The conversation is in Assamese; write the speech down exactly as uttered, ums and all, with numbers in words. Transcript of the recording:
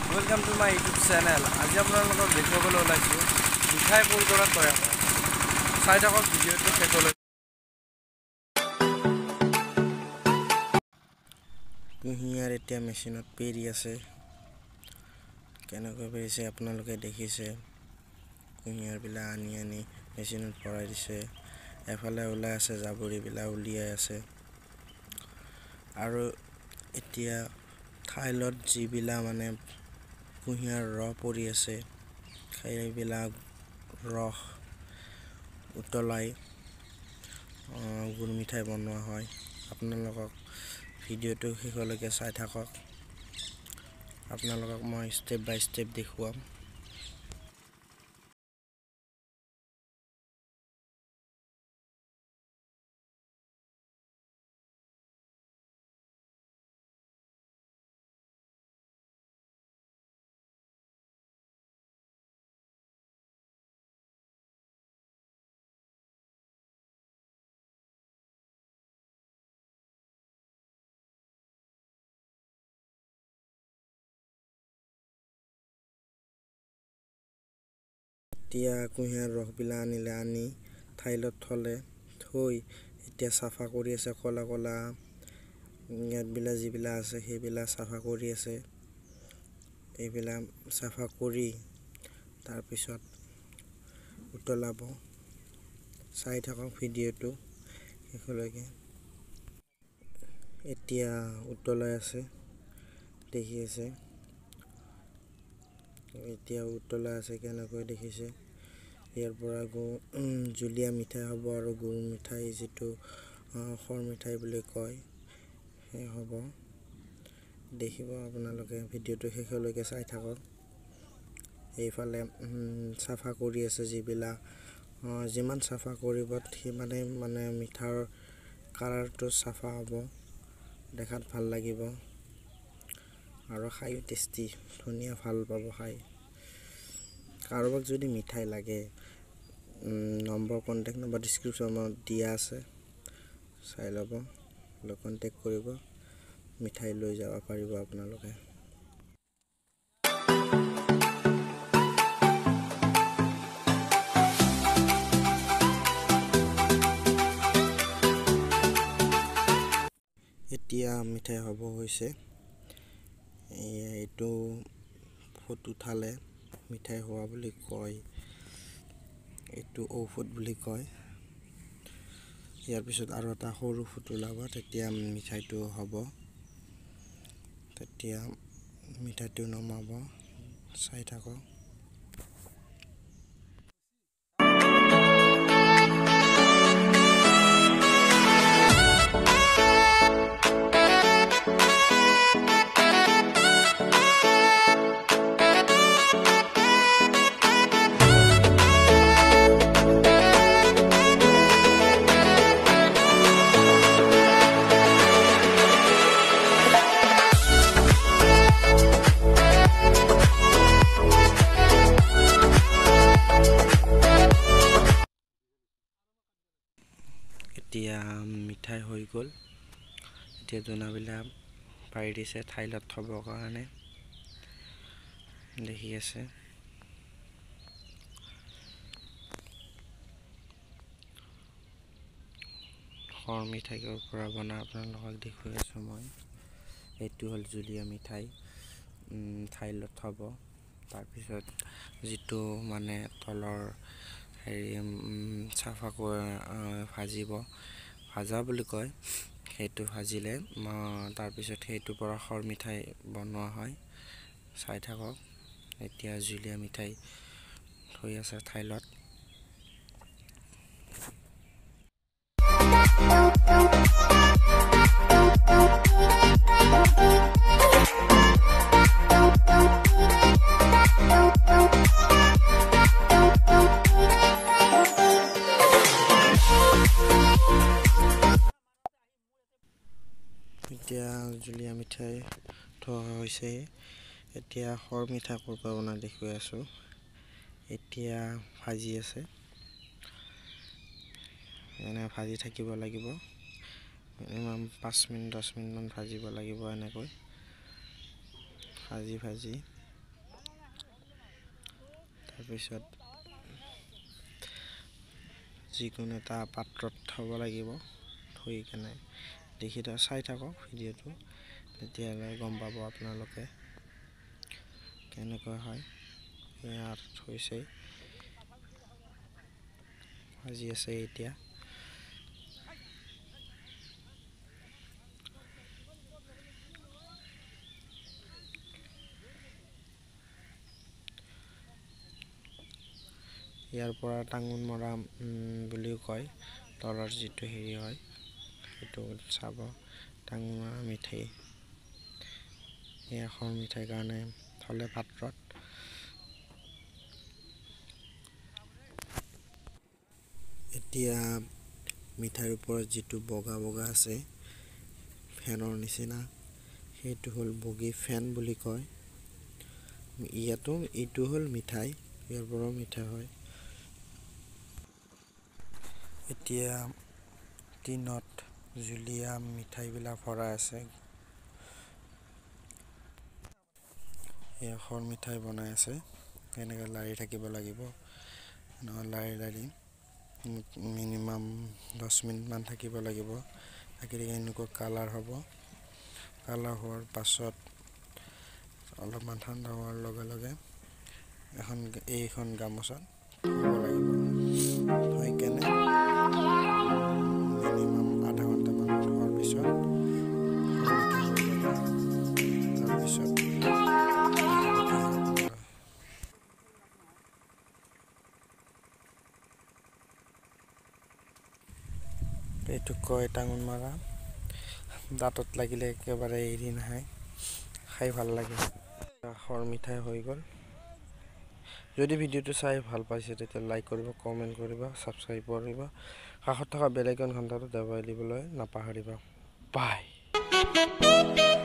Welcome to my YouTube channel. আজি আপোনালোকক দেখাবলৈ ওলাইছো মিঠাই কোৰ কৰা কৰে হয়। চাই থাকক ভিডিঅ'টো শেষলৈ। কুঁহিয়াৰ এতিয়া মেচিনত পেৰি আছে। কেনেকৈ পেৰিছে আপোনালোকে দেখিছে। কুঁহিয়াৰ বিলা আনি আনি মেচিনত ভৰাই দিছে। এফালে ওলাই আছে জাবৰি বিলা উলিয়াই আছে। আৰু এতিয়া থাইলত যিবিলা মানে কুঁহিয়াৰ ৰস পৰি আছে সেইবিলাক ৰস উতলাই গুৰ মিঠাই বনোৱা হয়। আপোনালোকক ভিডিঅ'টো শেষলৈকে চাই থাকক। আপোনালোকক মই ষ্টেপ বাই ষ্টেপ দেখুৱাম। এতিয়া কুঁহিয়াৰ ৰসবিলা আনিলে আনি থাইলত থলে থৈ এতিয়া চাফা কৰি আছে। কলা কলা ইয়াতবিলা যিবিলা আছে সেইবিলা চাফা কৰি আছে। এইবিলাক চাফা কৰি তাৰপিছত উতলাব। চাই থাকক ভিডিঅ'টো শেষলৈকে। এতিয়া উতলাই আছে দেখি আছে। এতিয়া উতলা আছে কেনেকৈ দেখিছে। ইয়াৰ পৰা জুলীয়া মিঠাই হ'ব আৰু গুৰ মিঠাই যিটো খৰ মিঠাই বুলি কয় সেই হ'ব। দেখিব আপোনালোকে ভিডিঅ'টো শেষলৈকে চাই থাকক। এইফালে চাফা কৰি আছে যিবিলাক যিমান চাফা কৰিব সিমানে মানে মিঠাৰ কালাৰটো চাফা হ'ব, দেখাত ভাল লাগিব আৰু খায়ো টেষ্টি ধুনীয়া ভাল পাব খাই। কাৰোবাক যদি মিঠাই লাগে নম্বৰ কণ্টেক্ট নম্বৰ ডিছক্ৰিপশ্যনত দিয়া আছে, চাই ল'ব, কণ্টেক্ট কৰিব, মিঠাই লৈ যাব পাৰিব আপোনালোকে। এতিয়া মিঠাই হ'ব হৈছে। এইটো ফুট উঠালে মিঠাই হোৱা বুলি কয়। এইটো ঔফুট বুলি কয়। ইয়াৰ পিছত আৰু এটা সৰু ফুট ওলাব, তেতিয়া মিঠাইটো হ'ব। তেতিয়া মিঠাইটো নমাব। চাই থাকক। এতিয়া মিঠাই হৈ গ'ল। এতিয়া জোনাবিলাক পাৰি দিছে থাইলত থবৰ কাৰণে। দেখি আছে। খৰ মিঠাইৰ পৰা বনাই আপোনালোকক দেখুৱাই আছোঁ মই। এইটো হ'ল জুলীয়া মিঠাই। থাইলত থ'ব। তাৰপিছত যিটো মানে তলৰ হেৰি চাফা কৰি ভাজিব, ভাজা বুলি কয়, সেইটো ভাজিলে তাৰপিছত সেইটোৰ পৰা খৰ মিঠাই বনোৱা হয়। চাই থাকক। এতিয়া জুলীয়া মিঠাই থৈ আছে থাইলত। এতিয়া জুলীয়া মিঠাই থোৱা হৈছে। এতিয়া খৰ মিঠাই ক'ৰ পৰা বনাই দেখুৱাই আছোঁ। এতিয়া ভাজি আছে। এনে ভাজি থাকিব লাগিব। মিনিমাম পাঁচ মিনিট দহ মিনিটমান ভাজিব লাগিব। এনেকৈ ভাজি ভাজি তাৰপিছত যিকোনো এটা পাত্ৰত থ'ব লাগিব, থৈ কেনে দেখি থা চাই থাকক ভিডিঅ'টো, তেতিয়াহ'লে গম পাব আপোনালোকে কেনেকৈ হয়। ইয়াত হৈছে ভাজি আছে এতিয়া। ইয়াৰ পৰা টাঙোন মৰা বুলিও কয়, তলৰ যিটো হেৰি হয় সেইটো চাব। টাঙোন মৰা মিঠাই, এয়া খৰ মিঠাইৰ কাৰণে থলে পাত্ৰত। এতিয়া মিঠাইৰ ওপৰত যিটো বগা বগা আছে ফেনৰ নিচিনা, সেইটো হ'ল বগী ফেন বুলি কয়। ইয়াতো এইটো হ'ল মিঠাই, ইয়াৰ পৰাও মিঠাই হয়। এতিয়া টিনত জুলীয়া মিঠাইবিলাক ভৰাই আছে। এয়া খৰ মিঠাই বনাই আছে, এনেকৈ লাৰি থাকিব লাগিব, এনেকৈ লাৰি লাৰি মিনিমাম দহ মিনিটমান থাকিব লাগিব। থাকি থাকি এনেকুৱা কালাৰ হ'ব। কালাৰ হোৱাৰ পাছত অলপমান ঠাণ্ডা হোৱাৰ লগে লগে এখন এইখন গামোচাত থ'ব লাগিব। থৈ কেনে মিনিমাম আধা ঘণ্টামান থোৱাৰ পিছত তাৰপিছত এইটো কয় টাঙোন মৰা। দাঁতত লাগিলে একেবাৰে এৰি নাহে, খাই ভাল লাগে। খৰ মিঠাই হৈ গ'ল। যদি ভিডিঅ'টো চাই ভাল পাইছে তেতিয়া লাইক কৰিব, কমেণ্ট কৰিব, ছাবস্ক্ৰাইব কৰিব, কাষত থকা বেল আইকন ঘণ্টাটো দবাই দিবলৈ নাপাহৰিব। বাই।